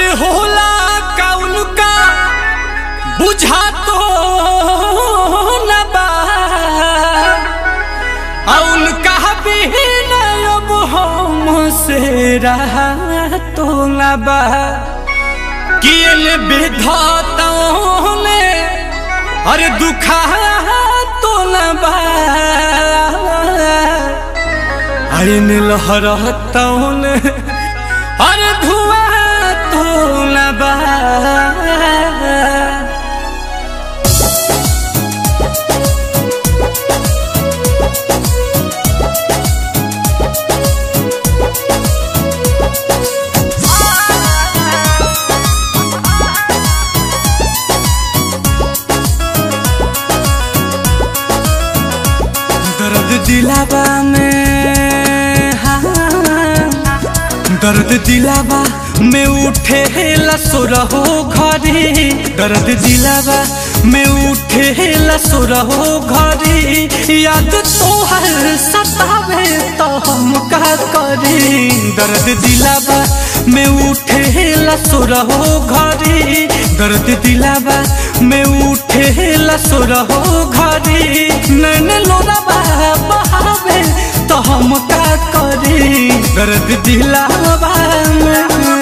होला कौन का बुझा तो न बा उनका भी अब हमसे रहा तो न बा किए विधाताओं ने अरे दुखा तो न बा अरे लहराताओं ने अरे धुआं तो न बा। दिलावा में दर्द दिलावा में उठे लसुरहो घरी दर्द दिलावा में उठे लसुरहो घरी याद तोहर सतावे तो हम का करी दर्द दिलावा में उठे लसुरहो घरी दर्द दिलावा में उठे लसुरहो घरी नैन लोरावा बहावे तो हम का करी दर्द दिलावा में।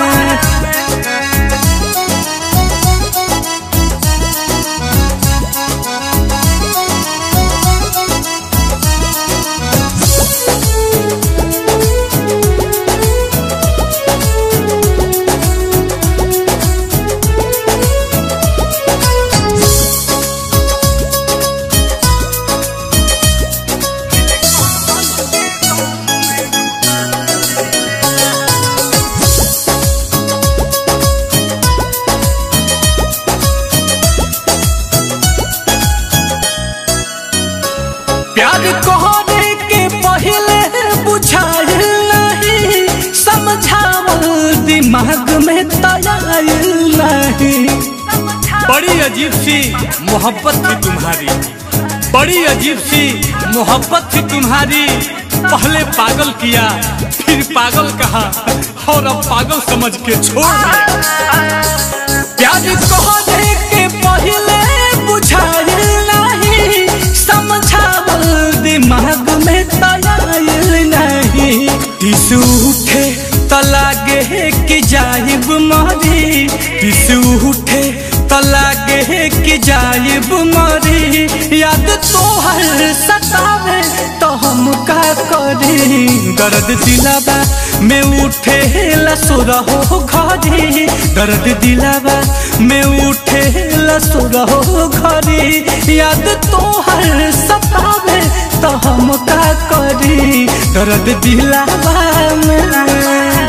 प्यार कहने के पहले बुझाइल नहीं समझावल दिमाग में तयाइल नहीं। बड़ी अजीब सी मोहब्बत थी तुम्हारी बड़ी अजीब सी मोहब्बत थी तुम्हारी पहले पागल किया फिर पागल कहा और अब पागल समझ के छोड़ दिया। प्यार कहने के पहले बुझाइल नहीं समझावल दिमाग में तयाइल नहीं। टिस उठे तो लागे कि जाइब मरी टिस उठे तो लागे कि जाइब मरी याद तोहर सतावे तो हम का करी दर्द दिलावा में उठे लसुरहो घरी दर्द दिलावा में उठे लसुरहो घरी याद तोहर सतावे तो हम का करी दर्द दिलावा में।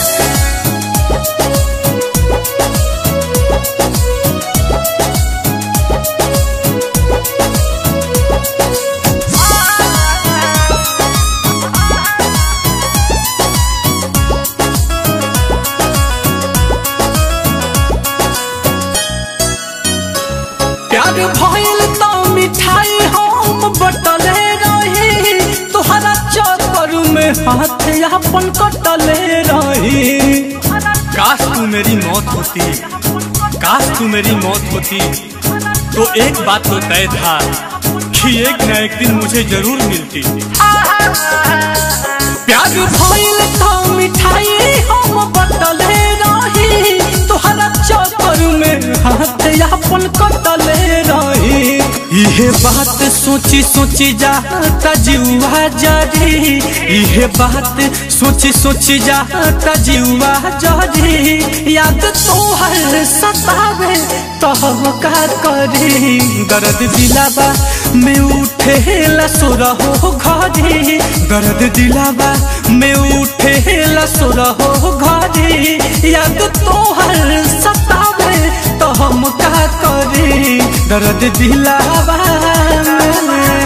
प्यार भइल तो मिठाई हम बटले रही तोहरा चक्कर में हाथ अपन कटले रही। काश तू मेरी मौत होती काश तू मेरी मौत होती तो एक बात तो तय था कि एक न एक दिन मुझे जरूर मिलती। प्यार भइल तो मिठाई हम बटले रही तोहरा चक्कर में हाथ अपन कटले रही। इहे बात सोची सोची जाता जीवा जरी इहे बात सोची सोची जाता जीवा जरी याद तोहर सतावे तो हम का करी दर्द दिलावा में उठे लसुरहो घरी दर्द दिलावा में उठे लसुरहो घरी याद तोहर सतावे तो हम का करी दर्द दिलावा में।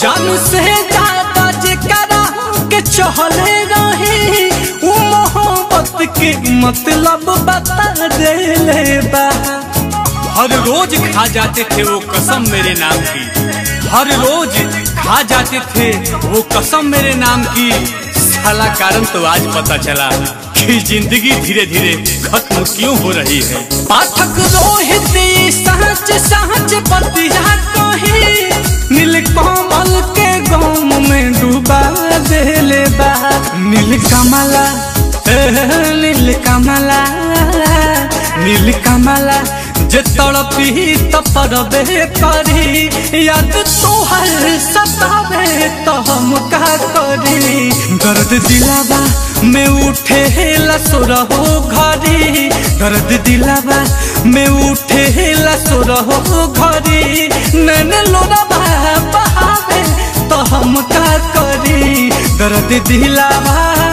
जान से ज्यादा जेकरा के चहले रही उ मोहब्बत के मतलब बता देले बा। हर रोज खा जाते थे वो कसम मेरे नाम की, हर रोज खा जाते थे वो कसम मेरे नाम की। साला कारण तो आज पता चला कि जिंदगी धीरे धीरे खत्म क्यों हो रही है। पाठक रोहित सहज सहज पतिया कही नीलकमल के गम में डूबा देले बा। नीलकमला नीलकमला नीलकमला जे तड़पी तड़पे करी याद तोहर सतावे तो हम का करी। दर्द दिलावा में उठे लसुरहो घरी, दर्द दिलावा में उठे लसुरहो घरी। नैन लोरावा बहावे तो हम का करी। दर्द दिलावा